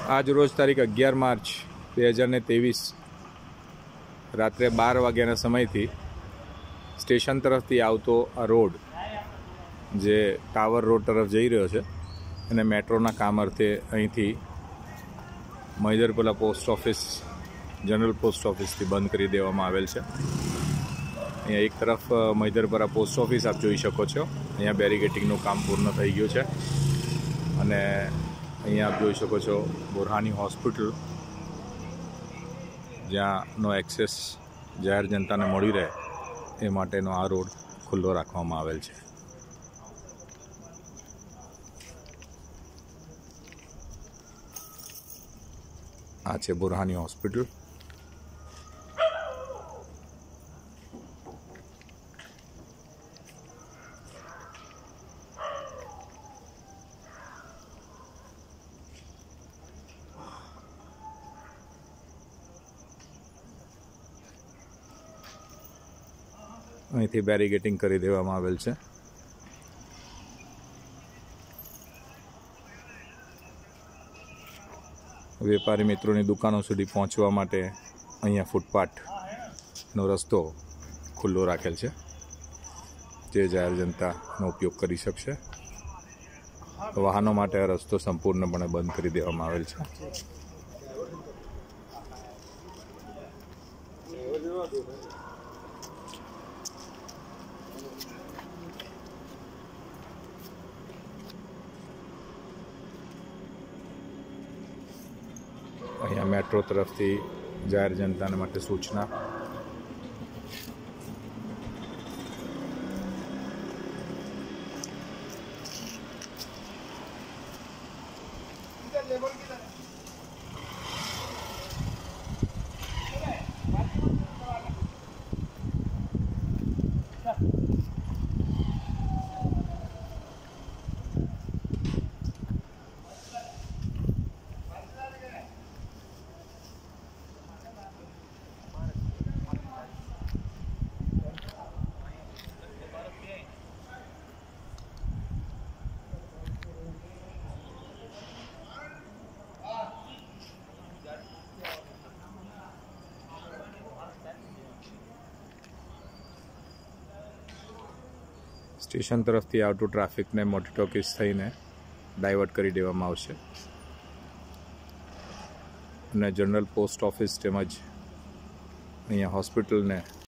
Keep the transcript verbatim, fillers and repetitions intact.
आज रोज तारीख अगियार मार्च બે હજાર ત્રેવીસ रात्रे बार वाग्याना समयथी स्टेशन तरफथी आवतो आ रोड जे टावर रोड तरफ जई रह्यो छे अने मेट्रोना काम अर्थे अहींथी Maidarpura post office general post office थी बंद करी देवामां आवेल छे। अहींया एक तरफ मैदरपुरा पोस्ट ऑफिस आप जोई शको छो, अहींया बेरिगेटिंगनुं काम पूर्ण थई गयुं छे अने अहींया आप जोई शको छो बुरहानी हॉस्पिटल ज्यांनो एक्सेस जाहिर जनता ने मळी रहे ए माटेनो आ रोड खुल्लो राखवामां आवेल छे। आ छे बुरहानी हॉस्पिटल। અહીંથી બેરિગેટિંગ કરી દેવામાં આવેલ છે। વેપારી મિત્રોની દુકાનો સુધી પહોંચવા માટે અહીંયા ફૂટપાથનો રસ્તો ખુલ્લો રાખેલ છે, જે જાહેર જનતાનો ઉપયોગ કરી શકશે। વાહનો માટે આ રસ્તો સંપૂર્ણપણે બંધ કરી દેવામાં આવેલ છે। अहींया मेट्रो तरफथी जाहिर जनता माटे सूचना। स्टेशन तरफथी आवतुं ट्राफिक ने मोटी टॉकीज थईने डायवर्ट करी देवामां आवशे अने जनरल पोस्ट ऑफिस तेमज अहींया हॉस्पिटल ने